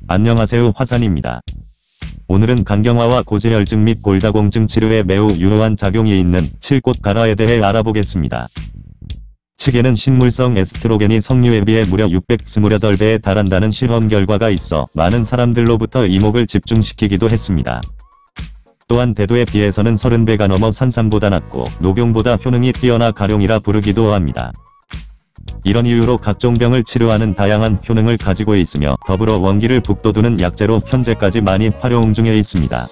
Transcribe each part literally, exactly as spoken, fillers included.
안녕하세요, 화산입니다. 오늘은 간경화와 고지혈증 및 골다공증 치료에 매우 유효한 작용이 있는 칠꽃 가라에 대해 알아보겠습니다. 칡에는 식물성 에스트로겐이 석류에 비해 무려 육백이십팔 배에 달한다는 실험 결과가 있어 많은 사람들로부터 이목을 집중시키기도 했습니다. 또한 대도에 비해서는 삼십 배가 넘어 산삼보다 낫고 녹용보다 효능이 뛰어나 가룡이라 부르기도 합니다. 이런 이유로 각종 병을 치료하는 다양한 효능을 가지고 있으며 더불어 원기를 북돋우는 약재로 현재까지 많이 활용 중에 있습니다.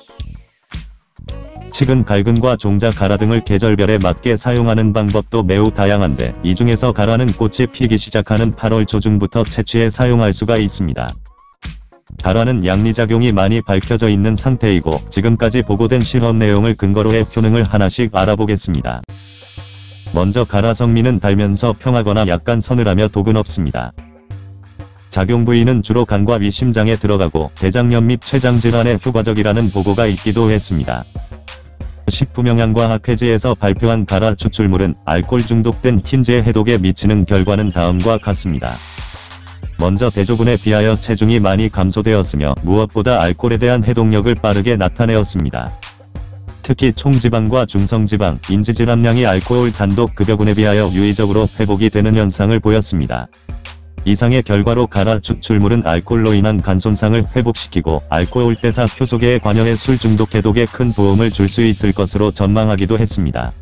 칡은 갈근과 종자, 가라 등을 계절별에 맞게 사용하는 방법도 매우 다양한데 이 중에서 가라는 꽃이 피기 시작하는 팔월 초중부터 채취해 사용할 수가 있습니다. 가라는 양리작용이 많이 밝혀져 있는 상태이고 지금까지 보고된 실험 내용을 근거로 해 효능을 하나씩 알아보겠습니다. 먼저 가라 성미는 달면서 평하거나 약간 서늘하며 독은 없습니다. 작용 부위는 주로 간과 위, 심장에 들어가고 대장염 및 췌장질환에 효과적이라는 보고가 있기도 했습니다. 식품영양과학회지에서 발표한 가라 추출물은 알코올 중독된 흰지의 해독에 미치는 결과는 다음과 같습니다. 먼저 대조군에 비하여 체중이 많이 감소되었으며 무엇보다 알코올에 대한 해독력을 빠르게 나타내었습니다. 특히 총지방과 중성지방, 인지질함량이 알코올 단독 급여군에 비하여 유의적으로 회복이 되는 현상을 보였습니다. 이상의 결과로 가라 추출물은 알코올로 인한 간손상을 회복시키고 알코올 대사 효소계에 관여해 술 중독 해독에 큰 도움을 줄 수 있을 것으로 전망하기도 했습니다.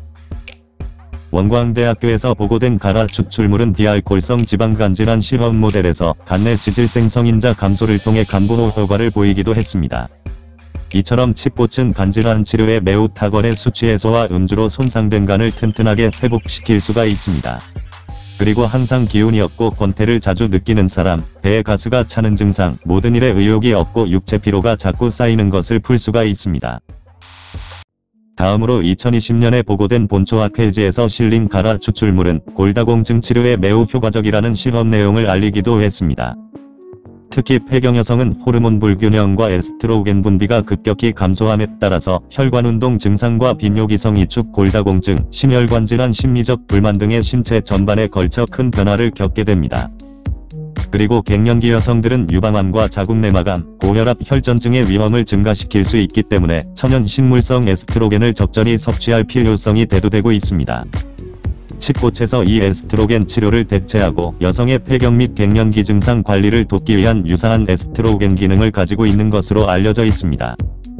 원광대학교에서 보고된 가라 추출물은 비알코올성 지방간질환 실험 모델에서 간내 지질생 성인자 감소를 통해 간보호 효과를 보이기도 했습니다. 이처럼 칡꽃은 간질환 치료에 매우 탁월해 수치 해소와 음주로 손상된 간을 튼튼하게 회복시킬 수가 있습니다. 그리고 항상 기운이 없고 권태를 자주 느끼는 사람, 배에 가스가 차는 증상, 모든 일에 의욕이 없고 육체 피로가 자꾸 쌓이는 것을 풀 수가 있습니다. 다음으로 이천이십 년에 보고된 본초학회지에서 실린 가라 추출물은 골다공증 치료에 매우 효과적이라는 실험 내용을 알리기도 했습니다. 특히 폐경 여성은 호르몬 불균형과 에스트로겐 분비가 급격히 감소함에 따라서 혈관운동 증상과 빈뇨기성 이축, 골다공증, 심혈관 질환, 심리적 불만 등의 신체 전반에 걸쳐 큰 변화를 겪게 됩니다. 그리고 갱년기 여성들은 유방암과 자궁내막암, 고혈압, 혈전증의 위험을 증가시킬 수 있기 때문에 천연 식물성 에스트로겐을 적절히 섭취할 필요성이 대두되고 있습니다. 칡꽃에서 이 에스트로겐 치료를 대체하고 여성의 폐경 및 갱년기 증상 관리를 돕기 위한 유사한 에스트로겐 기능을 가지고 있는 것으로 알려져 있습니다.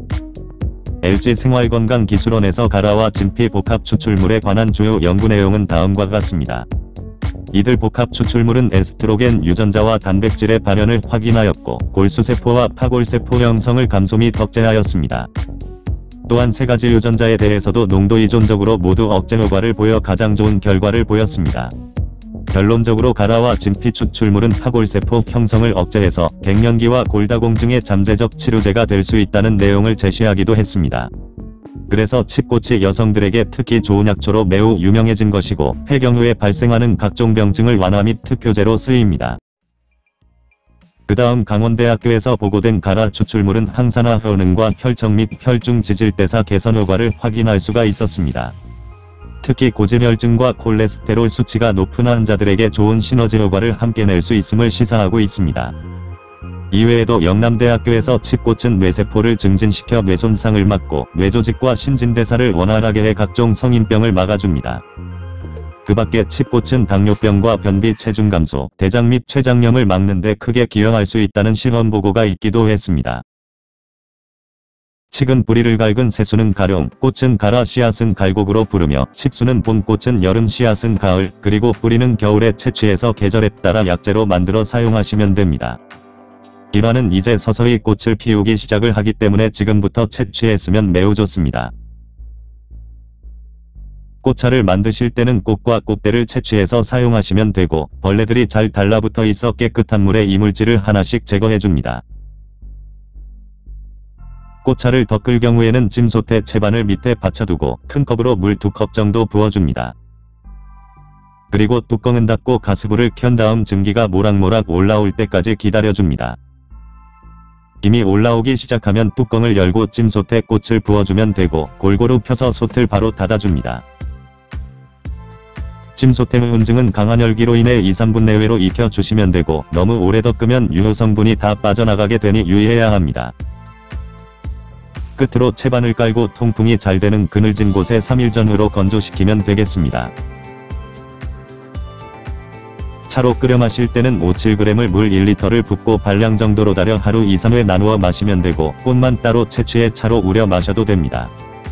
엘지생활건강기술원에서 가라와 진피 복합 추출물에 관한 주요 연구 내용은 다음과 같습니다. 이들 복합 추출물은 에스트로겐 유전자와 단백질의 발현을 확인하였고 골수세포와 파골세포 형성을 감소 및 억제하였습니다. 또한 세 가지 유전자에 대해서도 농도 이존적으로 모두 억제 효과를 보여 가장 좋은 결과를 보였습니다. 결론적으로 가라와 진피 추출물은 파골세포 형성을 억제해서 갱년기와 골다공증의 잠재적 치료제가 될 수 있다는 내용을 제시하기도 했습니다. 그래서 칡꽃이 여성들에게 특히 좋은 약초로 매우 유명해진 것이고 폐경 후에 발생하는 각종 병증을 완화 및 특효제로 쓰입니다. 그 다음 강원대학교에서 보고된 가라 추출물은 항산화 효능과 혈청 및 혈중 지질대사 개선 효과를 확인할 수가 있었습니다. 특히 고지혈증과 콜레스테롤 수치가 높은 환자들에게 좋은 시너지 효과를 함께 낼 수 있음을 시사하고 있습니다. 이외에도 영남대학교에서 칡꽃은 뇌세포를 증진시켜 뇌손상을 막고 뇌조직과 신진대사를 원활하게 해 각종 성인병을 막아줍니다. 그 밖에 칡꽃은 당뇨병과 변비, 체중 감소, 대장 및 췌장염을 막는 데 크게 기여할 수 있다는 실험 보고가 있기도 했습니다. 칡은 뿌리를 갈근 새수는 가룡, 꽃은 가라, 씨앗은 갈곡으로 부르며 칡수는 봄, 꽃은 여름, 씨앗은 가을, 그리고 뿌리는 겨울에 채취해서 계절에 따라 약재로 만들어 사용하시면 됩니다. 기란은 이제 서서히 꽃을 피우기 시작을 하기 때문에 지금부터 채취했으면 매우 좋습니다. 꽃차를 만드실 때는 꽃과 꽃대를 채취해서 사용하시면 되고 벌레들이 잘 달라붙어 있어 깨끗한 물에 이물질을 하나씩 제거해줍니다. 꽃차를 덮을 경우에는 찜솥에 채반을 밑에 받쳐두고 큰 컵으로 물 두 컵 정도 부어줍니다. 그리고 뚜껑은 닫고 가스불을 켠 다음 증기가 모락모락 올라올 때까지 기다려줍니다. 김이 올라오기 시작하면 뚜껑을 열고 찜솥에 꽃을 부어주면 되고 골고루 펴서 솥을 바로 닫아줍니다. 침소태우온증은 강한 열기로 인해 이, 삼 분 내외로 익혀 주시면 되고 너무 오래 덮으면 유효 성분이 다 빠져나가게 되니 유의해야 합니다. 끝으로 채반을 깔고 통풍이 잘 되는 그늘진 곳에 삼 일 전후로 건조시키면 되겠습니다. 차로 끓여 마실 때는 오, 칠 그램을 물 일 리터를 붓고 반량 정도로 달여 하루 이, 삼 회 나누어 마시면 되고 꽃만 따로 채취해 차로 우려 마셔도 됩니다.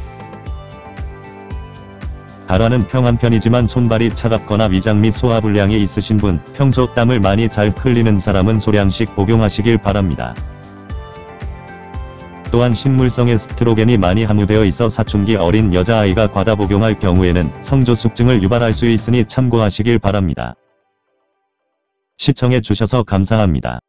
가라는 평한 편이지만 손발이 차갑거나 위장 및 소화불량이 있으신 분, 평소 땀을 많이 잘 흘리는 사람은 소량씩 복용하시길 바랍니다. 또한 식물성 에스트로겐이 많이 함유되어 있어 사춘기 어린 여자아이가 과다 복용할 경우에는 성조숙증을 유발할 수 있으니 참고하시길 바랍니다. 시청해 주셔서 감사합니다.